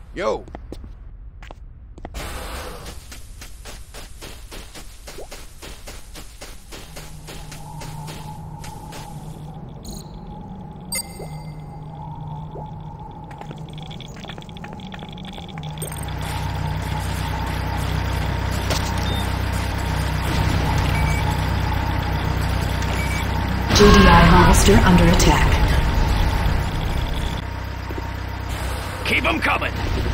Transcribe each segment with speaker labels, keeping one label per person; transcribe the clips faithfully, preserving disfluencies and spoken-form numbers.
Speaker 1: Yo.
Speaker 2: G D I harvester under attack.
Speaker 3: Keep them coming!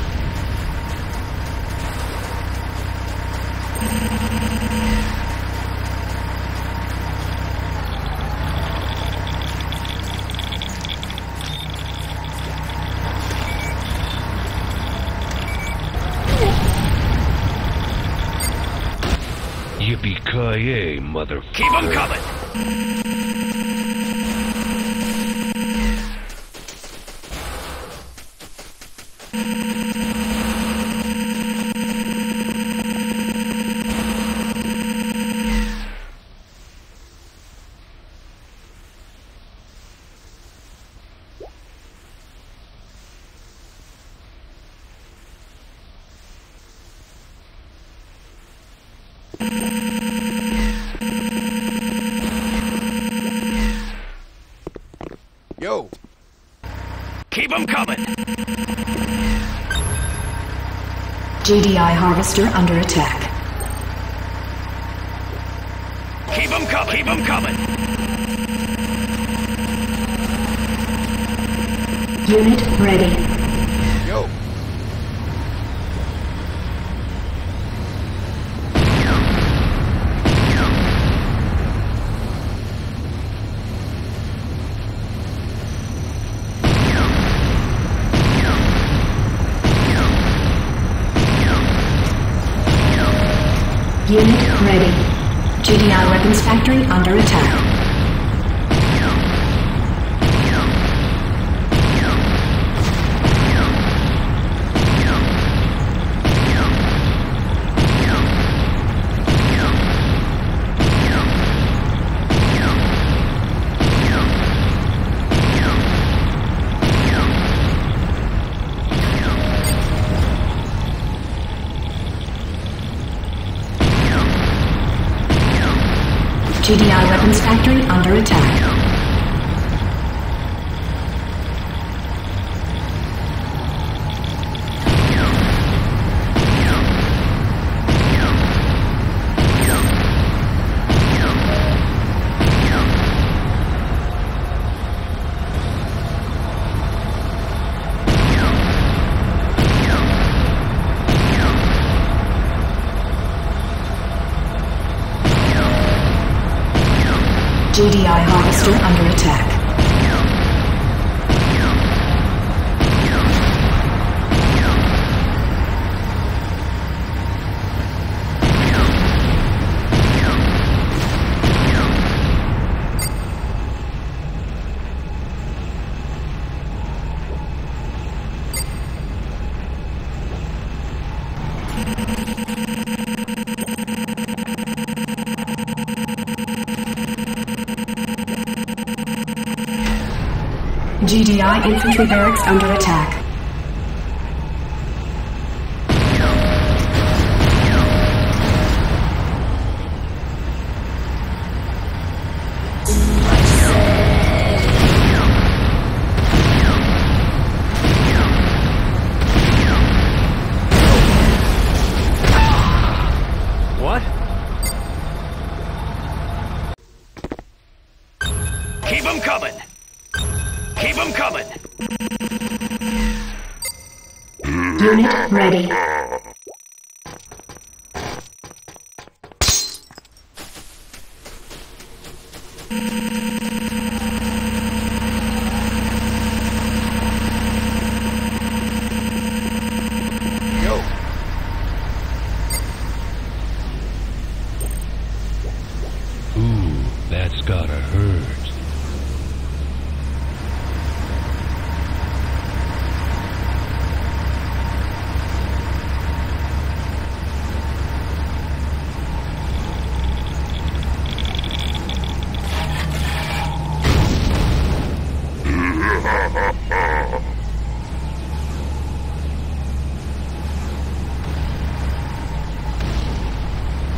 Speaker 4: Yippee-ki-yay, mother...
Speaker 3: Keep them coming!
Speaker 1: Yo.
Speaker 3: Keep them coming!
Speaker 2: G D I harvester under attack.
Speaker 3: Keep them coming! Keep them coming!
Speaker 2: Unit ready.
Speaker 1: Yo.
Speaker 2: Unit ready. G D I weapons factory under attack. G D I weapons factory under attack. G D I harvester under attack. G D I infantry barracks under attack.
Speaker 3: What? Keep them coming! Keep them coming!
Speaker 2: Unit ready.
Speaker 1: Yo.
Speaker 4: Ooh, that's gotta hurt.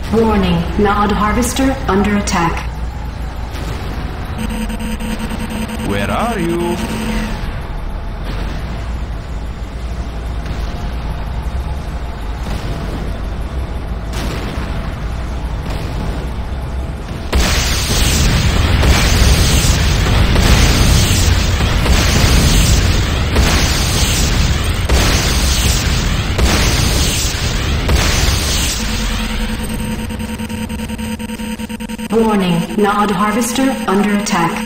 Speaker 2: Warning, Nod Harvester under attack.
Speaker 1: Where are you?
Speaker 2: Warning, Nod Harvester under attack.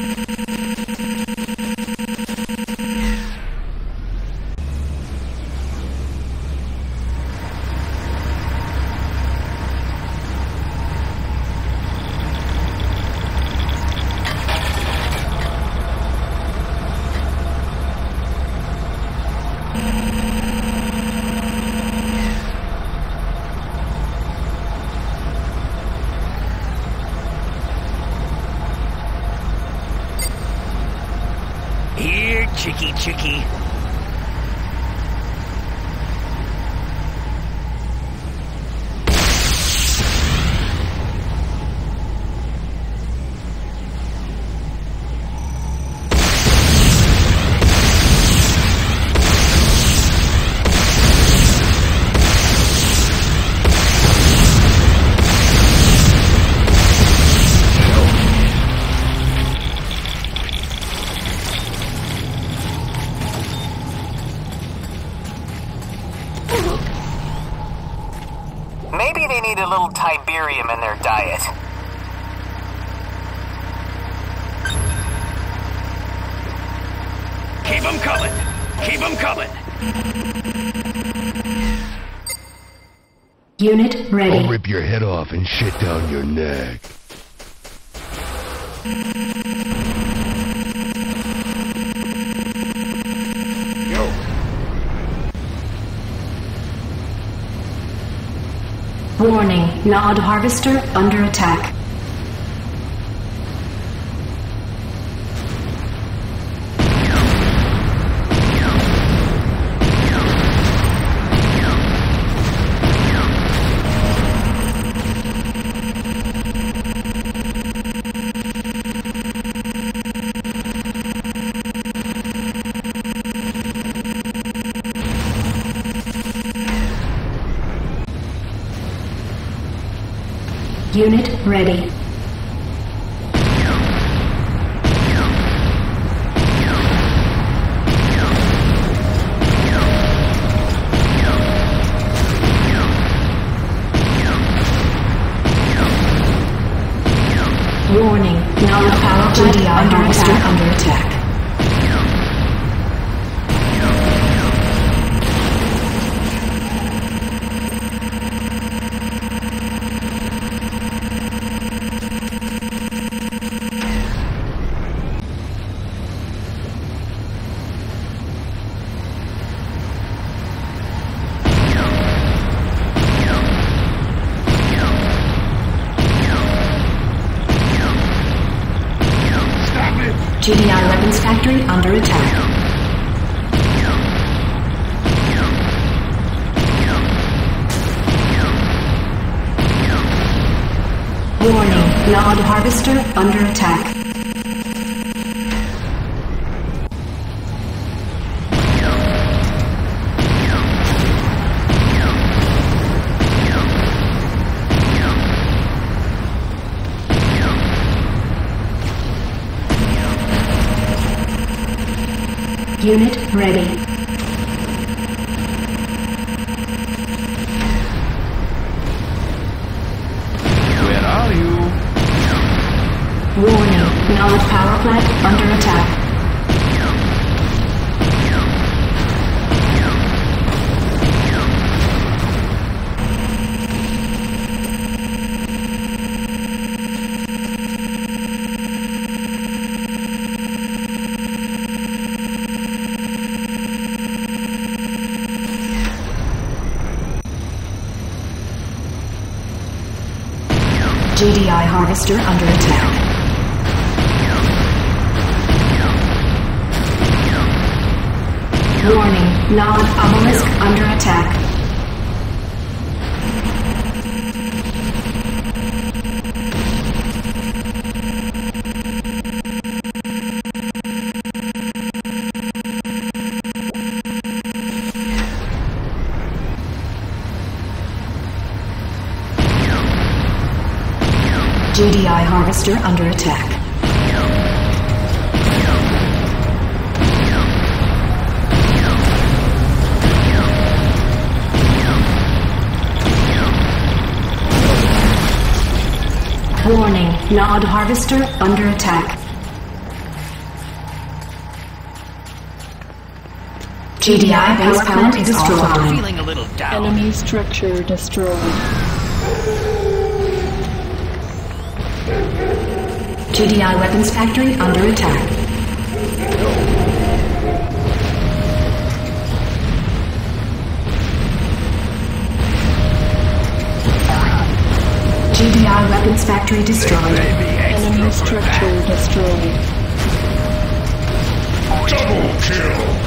Speaker 3: Here, Chicky Chicky. Maybe they need a little Tiberium in their diet. Keep them coming! Keep them coming!
Speaker 2: Unit ready.
Speaker 4: I'll rip your head off and shit down your neck.
Speaker 1: Yo.
Speaker 2: Warning, Nod Harvester under attack. Unit ready. Warning, Nod power plant under attack. Under attack. G D I weapons factory under attack. Warning, Nod Harvester under attack. Unit ready.
Speaker 1: Where are you?
Speaker 2: Warning, Nod power plant under attack. G D I harvester under attack. Warning, Nod obelisk under attack. G D I harvester under attack. Warning, Nod harvester under attack. G D I power plant is offline.
Speaker 3: Feeling a little down.
Speaker 5: Enemy structure destroyed.
Speaker 2: G D I weapons factory under attack. G D I weapons factory destroyed.
Speaker 5: Enemy structure destroyed.
Speaker 4: Double kill!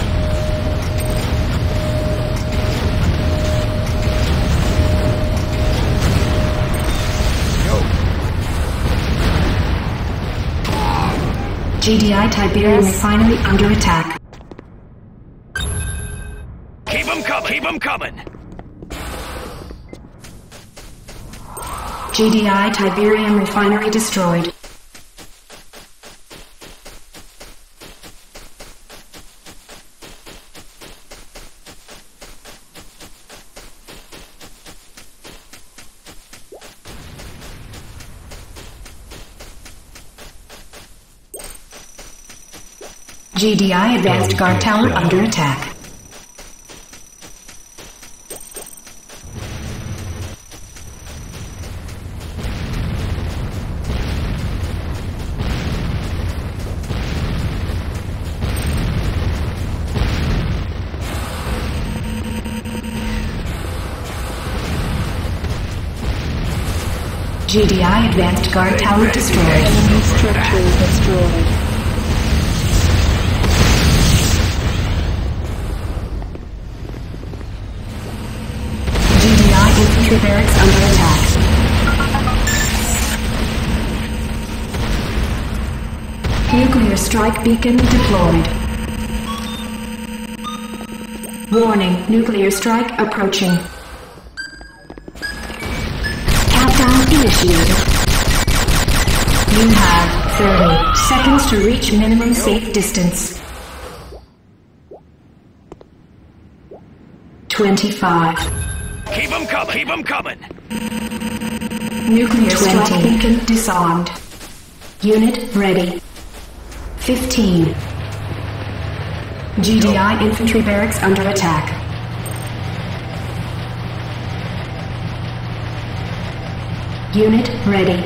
Speaker 2: G D I Tiberium refinery under attack.
Speaker 3: Keep them coming. Keep them coming.
Speaker 2: G D I Tiberium refinery destroyed. G D I advanced guard tower under attack. G D I advanced guard tower destroyed.
Speaker 5: Enemy structure destroyed.
Speaker 2: G D I infantry barracks under attack. Nuclear strike beacon deployed. Warning, nuclear strike approaching. Countdown initiated. You have thirty seconds to reach minimum safe distance. twenty-five.
Speaker 3: Keep them coming. Keep them coming.
Speaker 2: Nuclear strike beacon disarmed. Unit ready. fifteen. G D I infantry barracks under attack. Unit ready.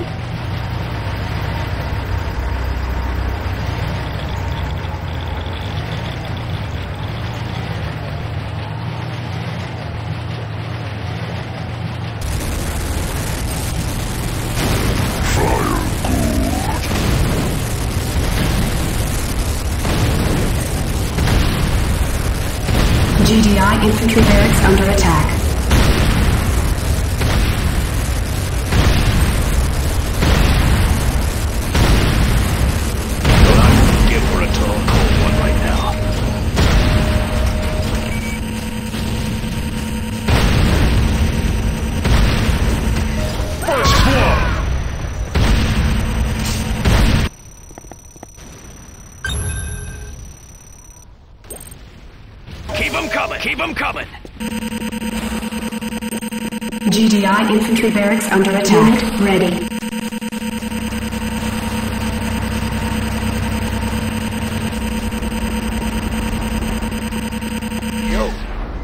Speaker 2: G D I infantry barracks under attack.
Speaker 3: Give her a tall, cold one right now.
Speaker 4: First blood!
Speaker 3: Keep them coming. Keep them coming.
Speaker 2: G D I infantry barracks under attack. Unit ready.
Speaker 4: Yo!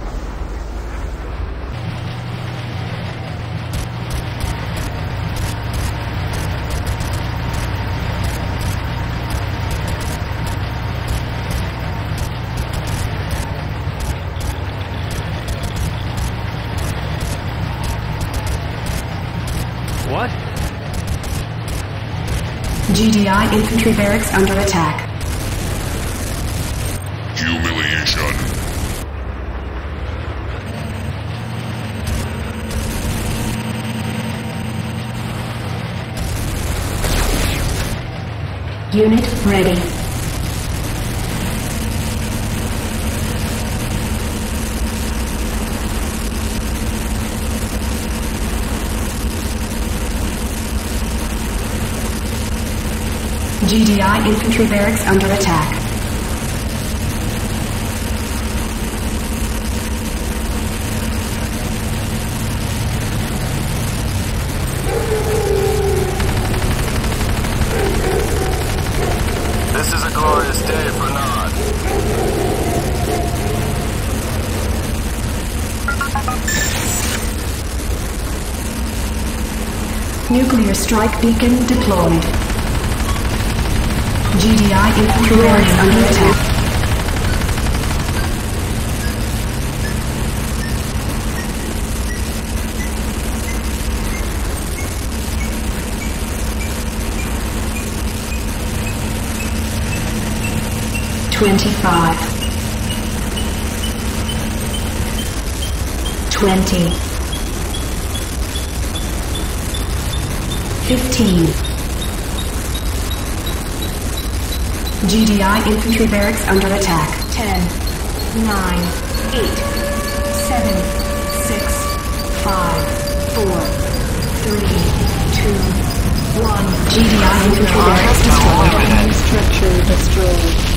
Speaker 3: What?
Speaker 2: G D I infantry barracks under attack.
Speaker 4: Humiliation.
Speaker 2: Unit ready. G D I infantry barracks under attack.
Speaker 1: This is a glorious day for Nod.
Speaker 2: Nuclear strike beacon deployed. G D I infantry barracks under attack. Twenty-five. Twenty. Fifteen. G D I infantry barracks under attack. Ten. Nine. Eight. Seven. Six. Five. Four. Three. Two. One. G D I infantry barracks destroyed.
Speaker 5: Enemy structure destroyed.